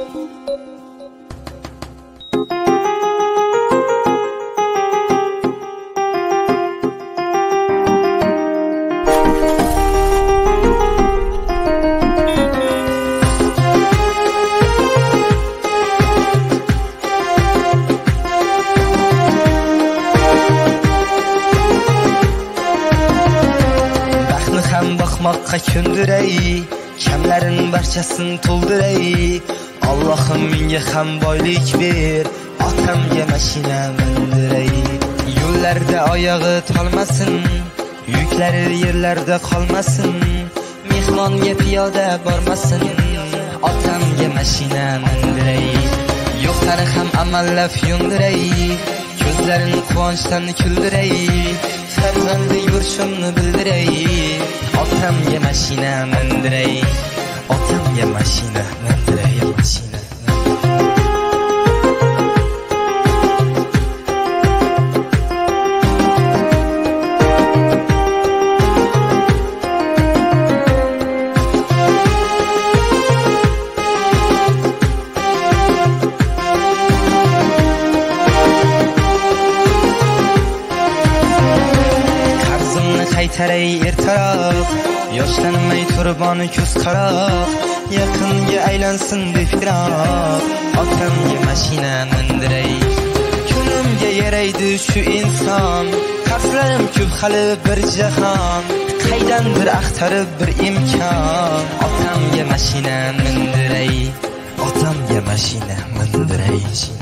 Bakmakka köndürey, kemlerin barchasini to'ldiray. Allohim menga ham boylik ber, otamga mashina mindiray. Yo'llarda oyog'i tolmasin, yuklari yerlarda qolmasin. Mehmonga piyoda bormasin, otamga mashina mindiray. Yo'qlari ham amallab yondiray, ko'zlarini quvonchdan kuldiray. Farzandi yurishimni bildiray, otamga mashina mindiray. Otamga mashina mindiray, mashina. Qaytaray ertaroq, yoshlanmay turboni ko'z qaroq, yaqinga aylansin befiroq, otamga mashina mindiray. Kunimga yaraydi shu inson, qarzlarim ko'p hali bir jahon, qaydandir axtarib bir imkon, otamga mashina mindiray. Otamga mashina mindiray.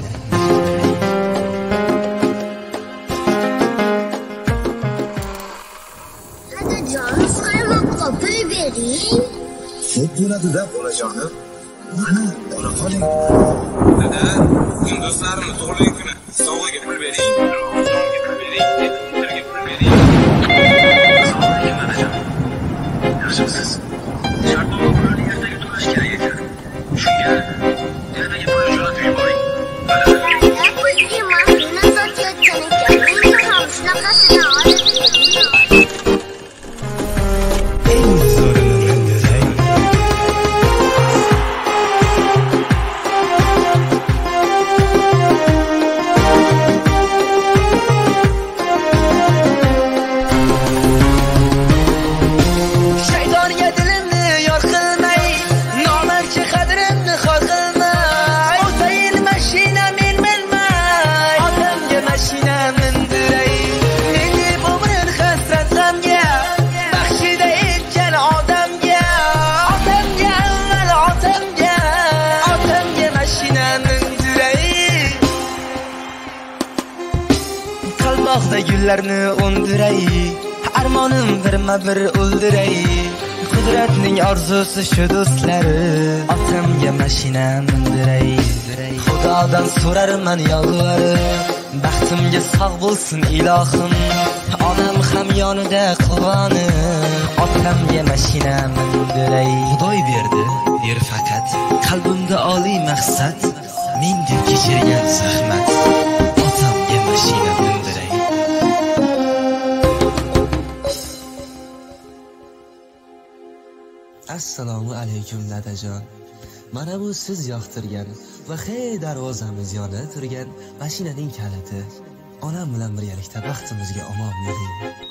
Çok bo'ladi-da bolajonim. Mana, bora qoling. Dada, bugun do'stlarimning tug'ilgan kuni. Sovg'aga pul bering. Yaxshimisiz? Shartnoma pulini ertaga to'lash kerak ekan. Shunga ertaga pulni jo'natib yuboring. Qalmoqda gullarni undiray, armonim birma-bir o'ldiray. Qudratning orzusi shu do'stlari, otamga mashina mindiray. Xudodan so'rarman yolvorib, baxtimga sog' bo'lsin ilohim. Onam ham yonida quvonib, otamga mashina mindiray. Xudoy berdi, yer faqat qalbimda oliy maqsad, men deb kechirgan zahmat, otamga mashina mindiray. Assalomu alaykum dadajon. Mana bu siz yoqtirgan va hey darvozamiz yonida turgan mashinaning kaliti. Onam bilan birgalikda baxtimizga omon bering.